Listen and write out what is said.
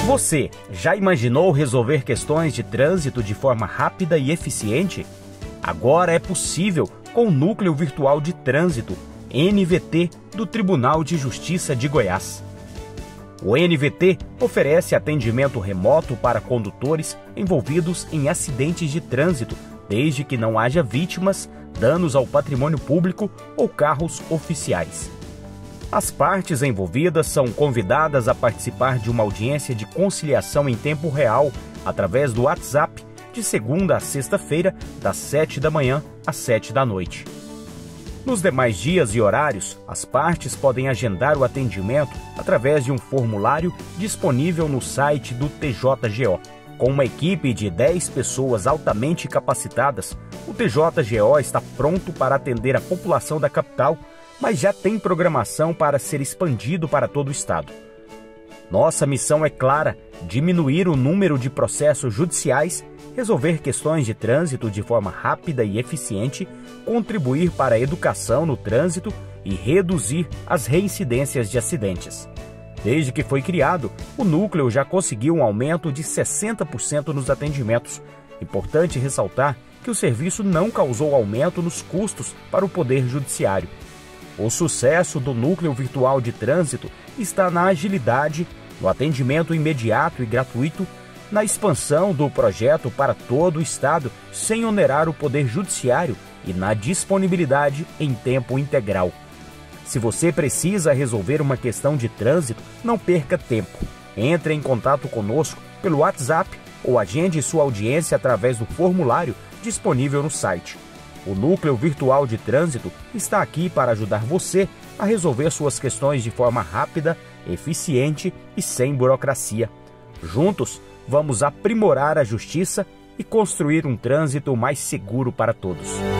Você já imaginou resolver questões de trânsito de forma rápida e eficiente? Agora é possível com o Núcleo Virtual de Trânsito, NVT, do Tribunal de Justiça de Goiás. O NVT oferece atendimento remoto para condutores envolvidos em acidentes de trânsito, desde que não haja vítimas, danos ao patrimônio público ou carros oficiais. As partes envolvidas são convidadas a participar de uma audiência de conciliação em tempo real através do WhatsApp de segunda a sexta-feira, das 7 da manhã às 7 da noite. Nos demais dias e horários, as partes podem agendar o atendimento através de um formulário disponível no site do TJGO. Com uma equipe de 10 pessoas altamente capacitadas, o TJGO está pronto para atender a população da capital, mas já tem programação para ser expandido para todo o estado. Nossa missão é clara: diminuir o número de processos judiciais, resolver questões de trânsito de forma rápida e eficiente, contribuir para a educação no trânsito e reduzir as reincidências de acidentes. Desde que foi criado, o núcleo já conseguiu um aumento de 60% nos atendimentos. Importante ressaltar que o serviço não causou aumento nos custos para o Poder Judiciário. O sucesso do Núcleo Virtual de Trânsito está na agilidade, no atendimento imediato e gratuito, na expansão do projeto para todo o estado sem onerar o Poder Judiciário e na disponibilidade em tempo integral. Se você precisa resolver uma questão de trânsito, não perca tempo. Entre em contato conosco pelo WhatsApp ou agende sua audiência através do formulário disponível no site. O Núcleo Virtual de Trânsito está aqui para ajudar você a resolver suas questões de forma rápida, eficiente e sem burocracia. Juntos, vamos aprimorar a justiça e construir um trânsito mais seguro para todos.